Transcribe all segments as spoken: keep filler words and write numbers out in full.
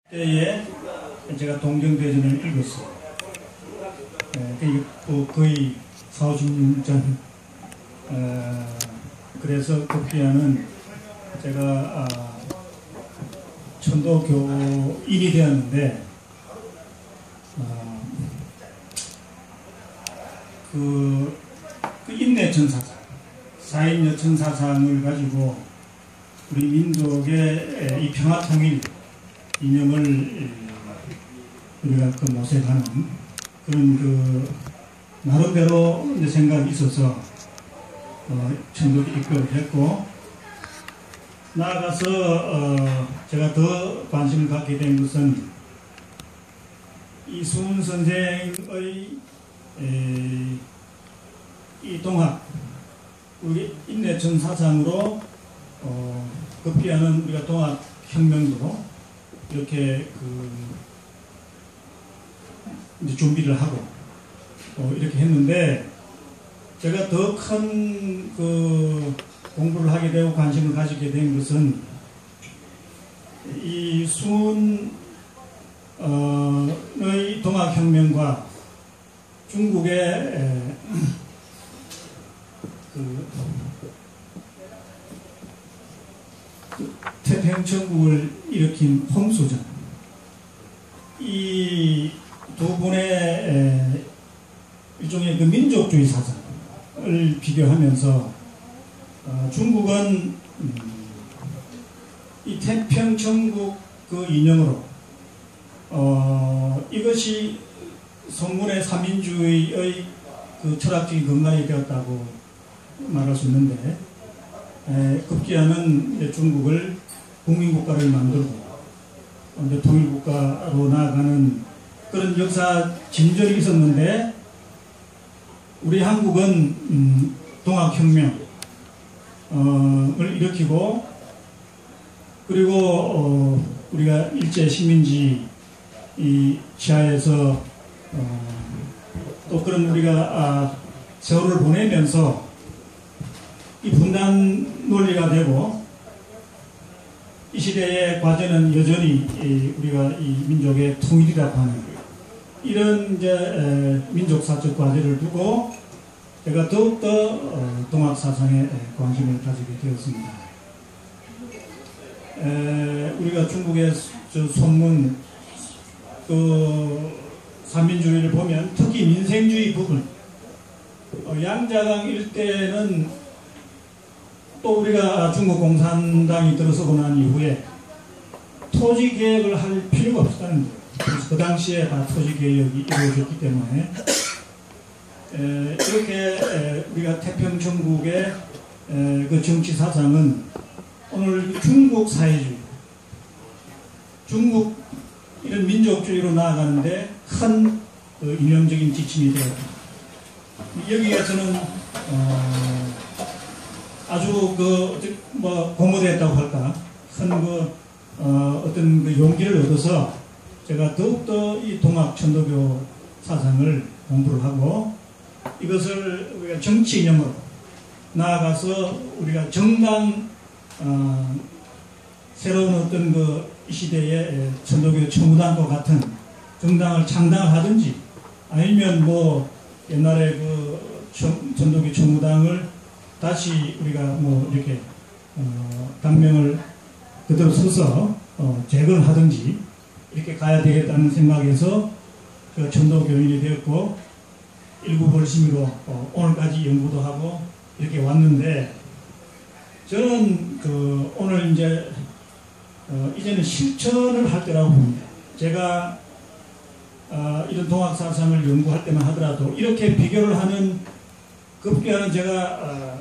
때에 제가 동경대전을 읽었어요. 네, 거의 사오십 년 전. 어, 그래서 급기야는 제가 아, 천도교인이 되었는데 어, 그, 그 인내천사상, 사인여천사상을 가지고 우리 민족의 이 평화통일 이념을 우리가 그 모색하는 그런 그 나름대로 이제 생각이 있어서 어, 천도교 입교를 했고, 나아가서 어, 제가 더 관심을 갖게 된 것은 이순 선생의 에, 이 동학, 우리 인내천 사상으로 어, 급기야는 우리가 동학 혁명도 이렇게 그 이제 준비를 하고 어, 이렇게 했는데, 제가 더 큰 그 공부를 하게 되고 관심을 가지게 된 것은 이 순의 동학혁명과 중국의 에, 그 태평천국을 일으킨 홍수전, 이 두 분의 에, 일종의 그 민족주의 사상을 비교하면서 어, 중국은 음, 이 태평천국 그 이념으로 어, 이것이 성군의 삼민주의의 그 철학적인 근간이 되었다고 말할 수 있는데, 에, 급기야는 중국을 국민국가를 만들고 이제 통일국가로 나아가는 그런 역사 진전이 있었는데, 우리 한국은 음, 동학혁명을 일으키고, 그리고 어, 우리가 일제 식민지 이 지하에서 어, 또 그런 우리가 아, 세월을 보내면서 이 분단 논리가 되고, 이 시대의 과제는 여전히 이 우리가 이 민족의 통일이라고 하는 이런 이제 에, 민족사적 과제를 두고 제가 더욱더 어, 동학사상에 관심을 가지게 되었습니다. 에, 우리가 중국의 저 손문 그 삼민주의를 보면 특히 민생주의 부분, 어, 양자강 일대는 또 우리가 중국 공산당이 들어서고 난 이후에 토지 개혁을 할 필요가 없었다는 거예요. 그래서 그 당시에 다 토지 개혁이 이루어졌기 때문에 에, 이렇게 에, 우리가 태평천국의 에, 그 정치 사상은 오늘 중국 사회주의, 중국 이런 민족주의로 나아가는데 큰 그 이념적인 지침이 되었다. 여기에서는 어, 아주 그 뭐 공모됐다고 할까, 큰 그 어, 어떤 그 용기를 얻어서 제가 더욱더 이 동학 천도교 사상을 공부를 하고, 이것을 우리가 정치 이념으로 나아가서 우리가 정당 어, 새로운 어떤 그 이 시대의 천도교 청무당과 같은 정당을 창당을 하든지, 아니면 뭐 옛날에 그 천, 천도교 청무당을 다시 우리가 뭐 이렇게 어, 당명을 그대로 써서 어, 재건을 하든지 이렇게 가야 되겠다는 생각에서 그 천도교인이 되었고, 일구 벌심이로 어, 오늘까지 연구도 하고 이렇게 왔는데, 저는 그 오늘 이제 어, 이제는 실천을 할 때라고 봅니다. 제가 어, 이런 동학사상을 연구할 때만 하더라도 이렇게 비교를 하는 급기야는 제가 어,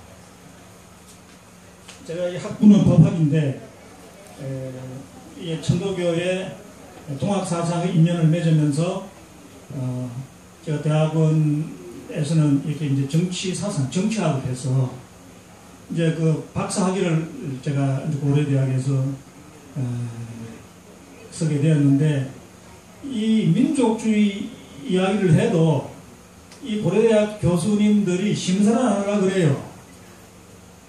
제가 이 학부는 법학인데 에, 이 천도교의 동학사상의 인연을 맺으면서 어, 제가 대학원에서는 이렇게 이제 정치사상, 정치학을 해서 이제 그 박사학위를 제가 이제 고려대학에서 어, 쓰게 되었는데, 이 민족주의 이야기를 해도 이 고려대학 교수님들이 심사를 안 하려고 그래요.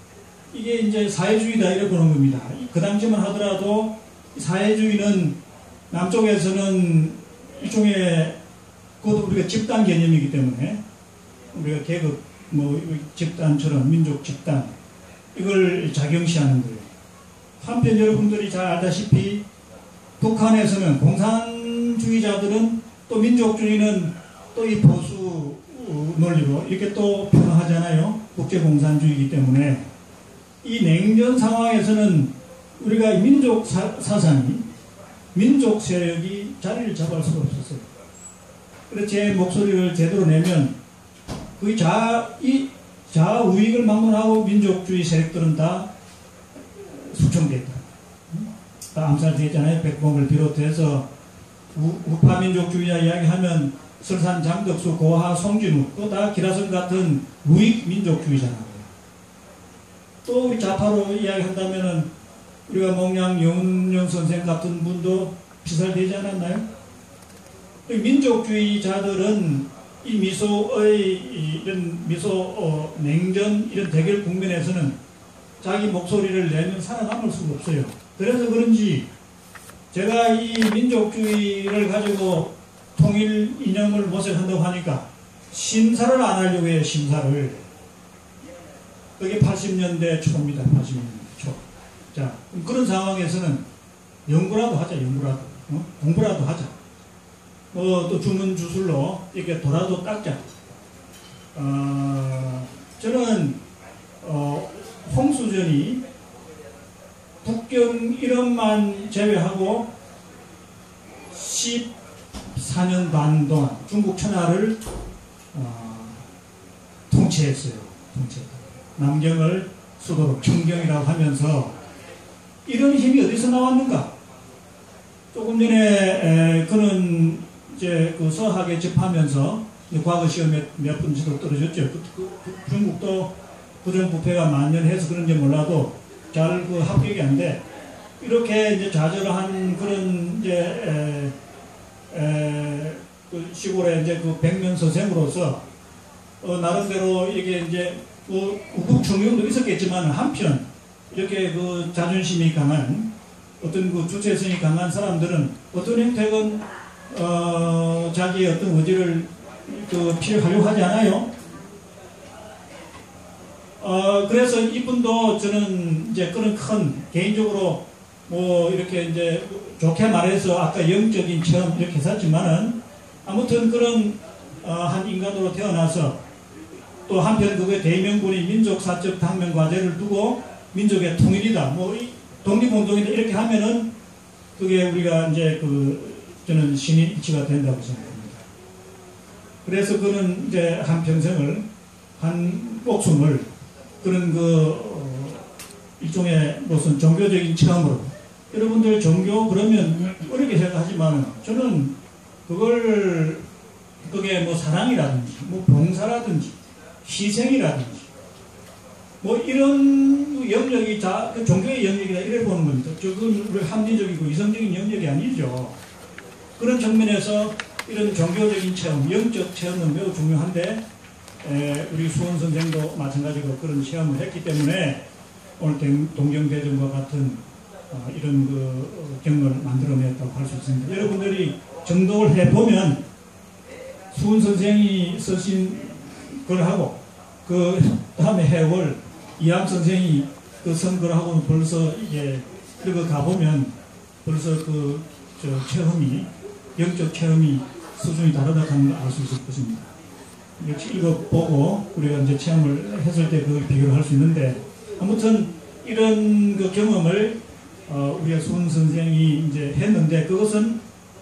이게 이제 사회주의다 이렇게 보는 겁니다. 그 당시만 하더라도 사회주의는 남쪽에서는 일종의 그것도 우리가 집단 개념이기 때문에 우리가 계급 뭐 집단처럼 민족 집단 이걸 작용시하는 거예요. 한편 여러분들이 잘 알다시피 북한에서는 공산주의자들은 또 민족주의는 또 이 보수 논리로 이렇게 또 표현하잖아요. 국제공산주의이기 때문에 이 냉전 상황에서는 우리가 민족 사, 사상이 민족 세력이 자리를 잡을 수가 없었어요. 그래서 제 목소리를 제대로 내면 그 자, 이 자우익을 막론하고 민족주의 세력들은 다 숙청됐다. 다 암살됐잖아요. 백범을 비롯해서 우, 우파민족주의자 이야기하면 설산, 장덕수, 고하, 송진우 또 다 기라성 같은 우익 민족주의자라고요. 또 우리 좌파로 이야기한다면은 우리가 몽양 영운영 선생 같은 분도 피살되지 않았나요? 민족주의자들은 이 미소의 이런 미소 어, 냉전 이런 대결 국면에서는 자기 목소리를 내면 살아남을 수가 없어요. 그래서 그런지 제가 이 민족주의를 가지고 통일 이념을 모색한다고 하니까 심사를 안 하려고 해요. 심사를. 그게 팔십 년대 초입니다. 팔십 년대 초. 자, 그런 상황에서는 연구라도 하자. 연구라도. 어? 공부라도 하자. 어, 또 주문 주술로 이렇게 도라도 닦자. 어, 저는 어, 홍수전이 북경 이런만 제외하고 십사 년 반 동안 중국 천하를 어, 통치했어요. 통치했다. 남경을 수도로 평경이라고 하면서 이런 힘이 어디서 나왔는가? 조금 전에 에, 그는 이제 그 서학에 접하면서 과거 시험에 몇 분지도 떨어졌죠. 그, 그, 그 중국도 부정부패가 만연해서 그런지 몰라도 잘 그 합격이 안 돼. 이렇게 이제 좌절한 그런 이제 에, 에, 그 시골의 이제 그 백면 선생으로서 어, 나름대로 이게 이제 뭐 우국청용도 있었겠지만 한편 이렇게 그 자존심이 강한 어떤 그 주체성이 강한 사람들은 어떤 형태건 어, 자기의 어떤 의지를 그 피력하려고 하지 않아요. 어, 그래서 이분도 저는 이제 그런 큰 개인적으로 뭐 이렇게 이제 좋게 말해서 아까 영적인 체험 이렇게 했었지만은 아무튼 그런 어, 한 인간으로 태어나서 또 한편 그게 대명군이 민족사적 당면 과제를 두고 민족의 통일이다, 뭐 독립운동이다 이렇게 하면은 그게 우리가 이제 그 저는 신의 일치가 된다고 생각합니다. 그래서 그는 이제 한 평생을 한 목숨을 그런 그 어, 일종의 무슨 종교적인 체험으로 여러분들 종교 그러면 어렵게 생각하지만 저는 그걸 그게 뭐 사랑이라든지 뭐 봉사라든지 희생이라든지 뭐 이런 영역이 다 그 종교의 영역이다 이래 보는 겁니다. 그건 우리 합리적이고 이성적인 영역이 아니죠. 그런 측면에서 이런 종교적인 체험, 영적 체험은 매우 중요한데 에, 우리 수원 선생도 마찬가지로 그런 체험을 했기 때문에 오늘 동경대전과 같은 어, 이런 그 어, 경험을 만들어냈다고 할 수 있습니다. 여러분들이 정독을 해보면 수원 선생이 쓰신 걸 하고 그 다음에 해월 이암 선생이 그 쓴 걸 하고는 벌써 이게 그리고 가보면 벌써 그 저 체험이 영적 체험이 수준이 다르다고 하는 걸 알 수 있을 것입니다. 역시 이거 보고 우리가 이제 체험을 했을 때 그걸 비교를 할 수 있는데 아무튼 이런 그 경험을 어 우리가 수원 선생이 이제 했는데 그것은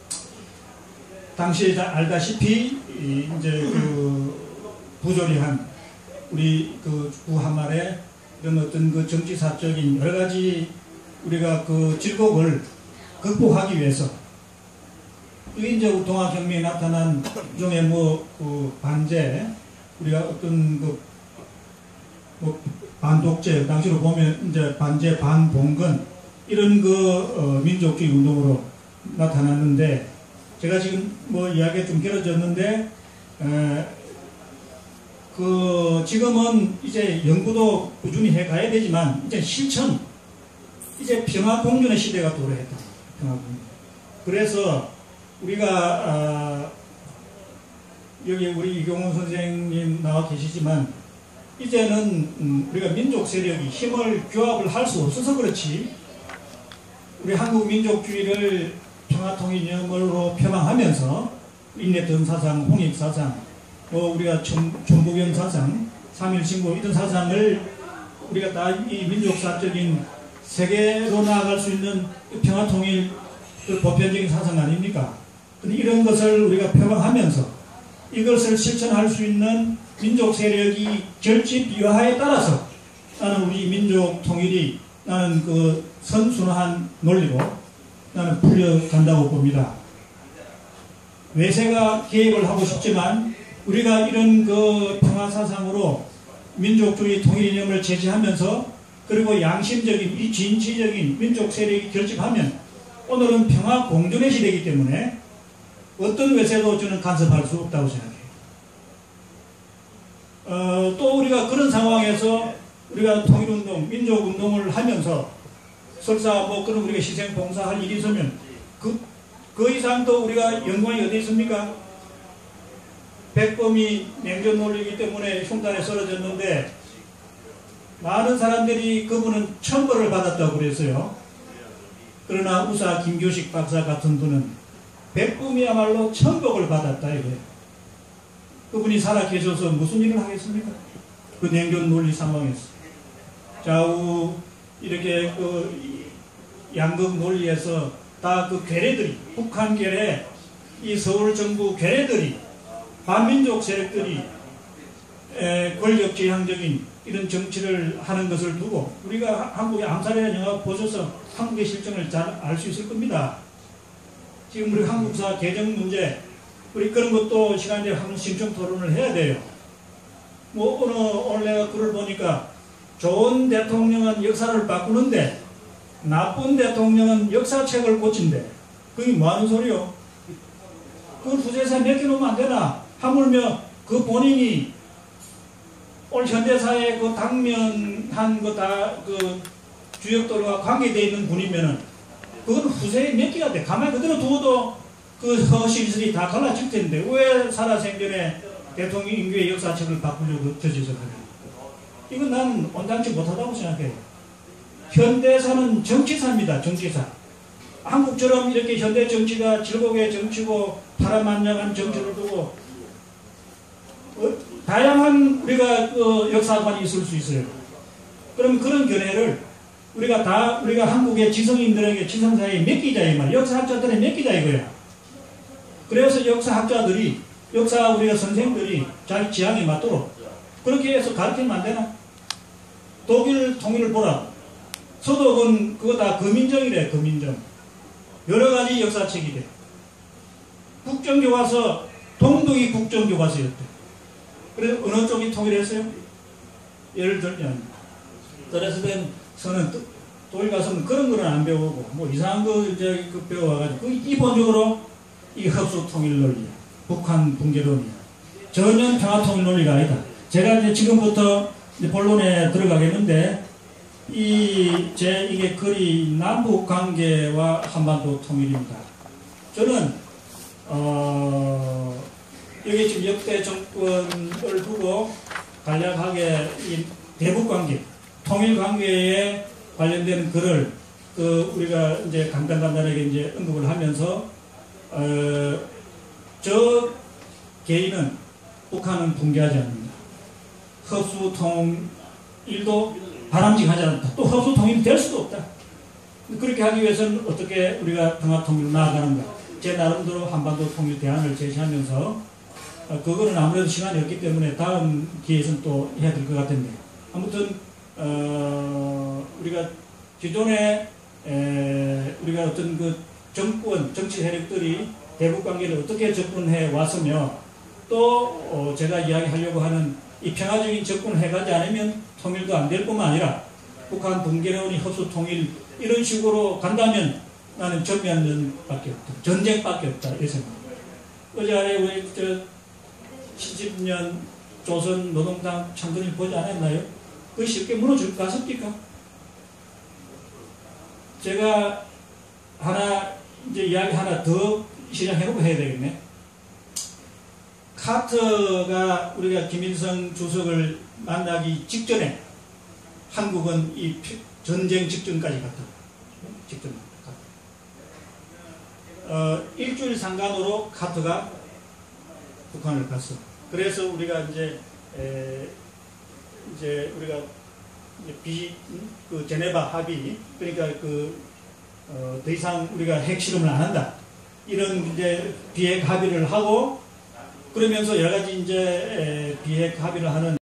당시에 다 알다시피 이제 그 부조리한 우리 그 구한말의 이런 어떤 그 정치사적인 여러 가지 우리가 그 질곡을 극복하기 위해서 그게 이제 동학혁명에 나타난 일종의 뭐 그 반제 우리가 어떤 그 뭐 반독재 당시로 보면 이제 반제 반봉건 이런 그 어 민족주의 운동으로 나타났는데 제가 지금 뭐 이야기가 좀 길어졌는데 에 그 지금은 이제 연구도 꾸준히 해 가야 되지만 이제 실천 이제 평화공존의 시대가 도래했다. 평화공존. 그래서 우리가 아, 여기 우리 이경훈 선생님 나와 계시지만 이제는 음, 우리가 민족 세력이 힘을 규합을 할 수 없어서 그렇지 우리 한국 민족주의를 평화통일념으로 표방하면서 인내던 사상, 홍익 사상, 뭐 우리가 전북연 사상, 삼일신고 이런 사상을 우리가 다 이 민족사적인 세계로 나아갈 수 있는 평화통일 그 보편적인 사상 아닙니까? 근데 이런 것을 우리가 표방하면서 이것을 실천할 수 있는 민족 세력이 결집 여하에 따라서 나는 우리 민족 통일이 나는 그 선순환 논리로 나는 풀려간다고 봅니다. 외세가 개입을 하고 싶지만 우리가 이런 그 평화사상으로 민족주의 통일이념을 제시하면서 그리고 양심적인 이 진취적인 민족 세력이 결집하면 오늘은 평화 공존의 시대이기 때문에 어떤 외세도 저는 간섭할 수 없다고 생각해요. 어, 또 우리가 그런 상황에서 우리가 통일운동, 민족운동을 하면서 설사 뭐 그런 우리가 희생봉사할 일이 있으면 그, 그 이상 더 우리가 영광이 어디 있습니까? 백범이 냉전 논리이기 때문에 흉단에 쓰러졌는데 많은 사람들이 그분은 천벌을 받았다고 그랬어요. 그러나 우사 김교식 박사 같은 분은 백범이야말로 천복을 받았다 이거예요. 그분이 살아 계셔서 무슨 일을 하겠습니까? 그 냉전 논리 상황에서 좌우 이렇게 그 양극 논리에서 다 그 괴뢰들이 북한 괴뢰, 이 서울 정부 괴뢰들이 반민족 세력들이 에, 권력지향적인 이런 정치를 하는 것을 두고 우리가 한국의 암살이라는 영화 보셔서 한국의 실정을 잘 알 수 있을 겁니다. 지금 우리 한국사 개정 문제 우리 그런 것도 시간이 되면 한번 심층 토론을 해야 돼요. 뭐 오늘, 오늘 내가 글을 보니까 좋은 대통령은 역사를 바꾸는데 나쁜 대통령은 역사책을 고친대. 그게 뭐하는 소리요? 그걸 후세사에 맡겨놓으면 안 되나? 하물며 그 본인이 오늘 현대사에 그 당면한 거 다 그 주역들과 관계되어 있는 분이면은 그건 후세에 맡겨야 돼. 가만히 그대로 두어도 그 허실실이 다 갈라질 텐데 왜 살아생전에 대통령 임기의 역사책을 바꾸려고 저지서 그래? 이건 나는 온당치 못하다고 생각해요. 현대사는 정치사입니다. 정치사. 한국처럼 이렇게 현대 정치가 질곡의 정치고 파란만장한 정치를 두고 어, 다양한 우리가 그 역사관이 있을 수 있어요. 그럼 그런 견해를 우리가 다 우리가 한국의 지성인들에게 지성사에 맡기자 이 말, 역사학자들에 맡기자 이거야. 그래서 역사학자들이 역사 우리가 선생들이 자기 지향에 맞도록 그렇게 해서 가르치면 안 되나? 독일 통일을 보라. 서독은 그거 다 거민정이래. 거민정. 여러 가지 역사책이 돼. 국정교과서 동독이 국정교과서였대. 그래서 어느 쪽이 통일했어요? 예를 들면 드레스덴 서는 독일 가서는 그런 거는 안 배우고 뭐 이상한 거 이제 그 배워와가지고 그 기본적으로 이 흡수 통일 논리야. 북한 붕괴론이야. 전혀 평화 통일 논리가 아니다. 제가 이제 지금부터 이제 본론에 들어가겠는데 이 제 이게 글이 남북 관계와 한반도 통일입니다. 저는 어 여기 지금 역대 정권을 두고 간략하게 이 대북 관계, 통일 관계에 관련된 글을 그 우리가 이제 간단간단하게 이제 언급을 하면서 어 저 개인은 북한은 붕괴하지 않는다. 흡수 통일도 바람직하지 않다. 또 흡수 통일이 될 수도 없다. 그렇게 하기 위해서는 어떻게 우리가 평화 통일로 나아가는가. 제 나름대로 한반도 통일 대안을 제시하면서 어, 그거는 아무래도 시간이 없기 때문에 다음 기회에서는 또 해야 될 것 같은데 아무튼 어, 우리가 기존에 에, 우리가 어떤 그 정권, 정치 세력들이 대북 관계를 어떻게 접근해 왔으며 또 어, 제가 이야기하려고 하는 이 평화적인 접근을 해가지 않으면 통일도 안 될 뿐만 아니라 북한 붕괴론이 흡수 통일 이런 식으로 간다면 나는 전면전밖에 없다. 전쟁밖에 없다. 이 생각입니다. 어제 아래 우리 저 칠십 년 조선 노동당 창건일 보지 않았나요? 그게 쉽게 무너질 것 같습니까? 제가 하나 이제 이야기 하나 더 시작해놓고 해야 되겠네. 카터가 우리가 김일성 주석을 만나기 직전에 한국은 이 전쟁 직전까지 갔다. 직전 갔다. 어, 일주일 상간으로 카터가 북한을 갔어. 그래서 우리가 이제 에, 이제 우리가 이제 비, 그 제네바 합의, 그러니까 그 어, 더 이상 우리가 핵실험을 안 한다. 이런 이제 비핵 합의를 하고, 그러면서 여러 가지 이제 비핵 합의를 하는